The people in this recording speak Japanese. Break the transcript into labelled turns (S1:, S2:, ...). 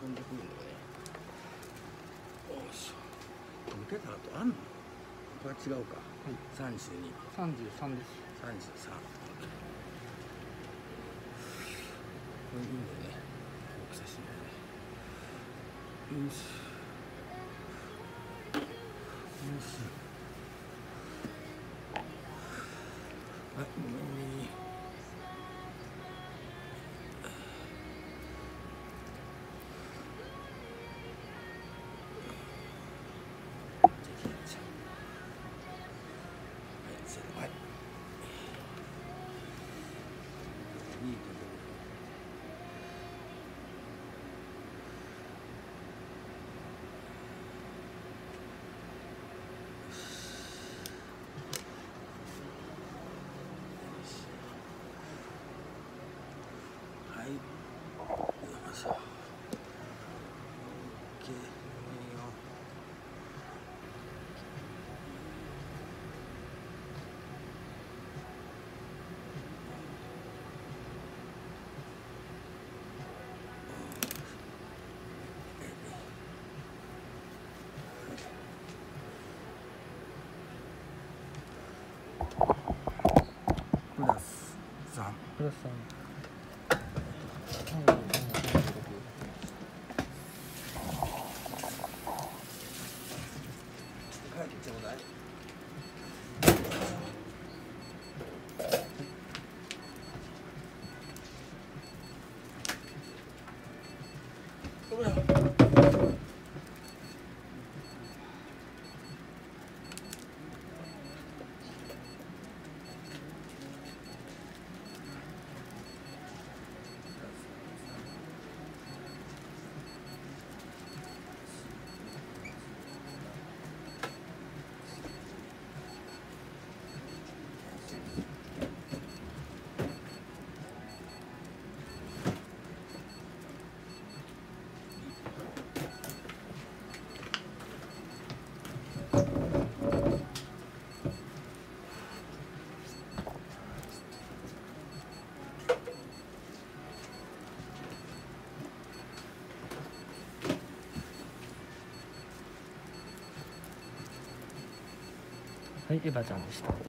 S1: んでくるのね。よいしょ。抜けた後あんの？これは違うか。はい、32。
S2: 33です。
S1: 33。これいいんだよね。大きさしないね。よし。よし。はい、ごめんね。はい。いいところ。はい。よいしょ。OK。プラス3。
S2: プラス3。
S1: 書いてちょうだい。
S2: はい、エヴァちゃんでした。